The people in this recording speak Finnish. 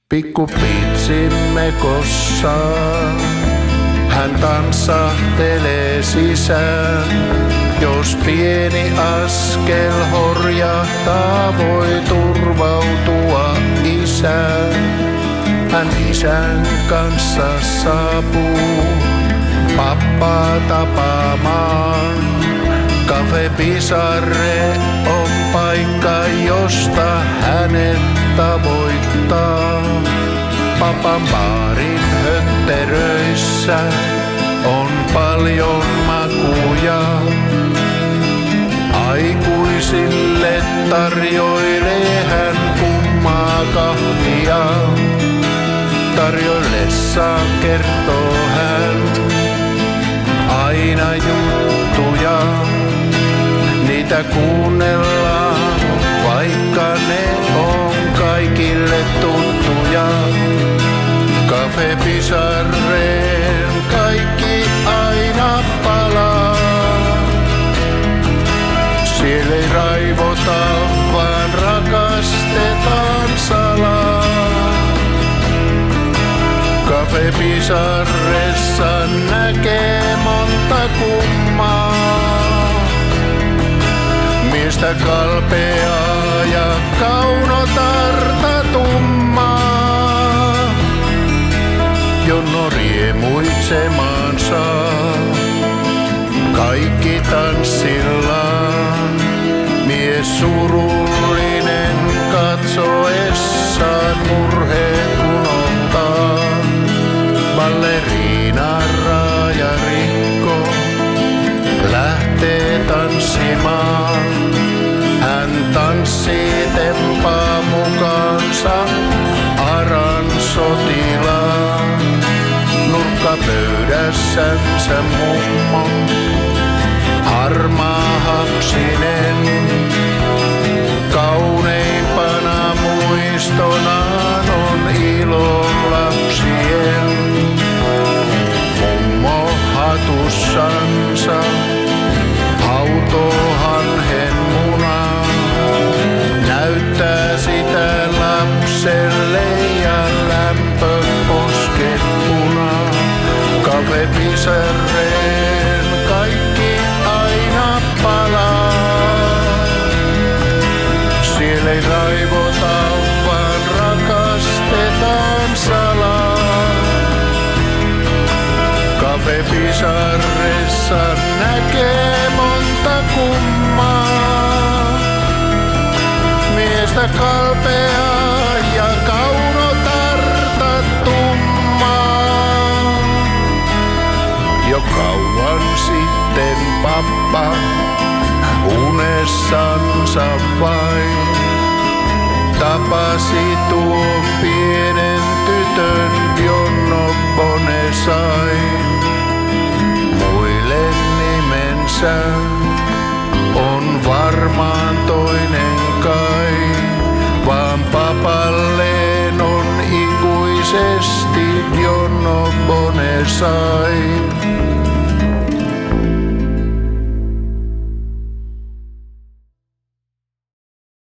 Pikku pitsimme kossaan, hän tanssahtelee sisään. Jos pieni askel horjahtaa, voi turvautua isään. Hän isän kanssa saapuu pappaa tapaamaan. Caffè Bizarre on paikka, josta hänet tavoittaa. Papan baarin hötteröissä on paljon makuja. Aikuisille tarjoilee hän kummaa kahvia. Tarjoillessaan kertoo hän aina juttuja. Niitä kuunnellaan, vaikka ne on kaikille tuttuja. Caffè Bizarreen kaikki aina palaa. Siellä ei raivota, vaan rakastetaan salaa. Caffè Bizarressa näkee monta kummaa. Miestä kalpeaa ja kaunotarta tummaa. Jonno riemuitsemaan saa kaikki tanssillaan. Mies surullinen katsoessaan murheen unohtaa. Balleriina raajarikko lähtee tanssimaan. Hän tanssii tempaa mukaansa aran sotilaan. Nurkkapöydässänsä mummo harmaa hapsinen. Kauneimpana muistonaan on ilo lapsien. Mummo hatussansa hautoo hanhen munaa. Näyttää sitä lapselle ja lämpö posket punaa. Caffè Bizarreen kaikki aina palaa. Siellä ei raivota, vaan rakastetaan salaa. Caffè Bizarressa näkee monta kummaa. Miestä kalpeaa ja kaunotarta tummaa. Jo kauan sitten pappa unessansa vain tapasi tuon pienen tytön, Jonno Bonesain. Muille nimensä on varmaan toinen kai, vaan papalleen on ikuisesti Jonno Bonesain.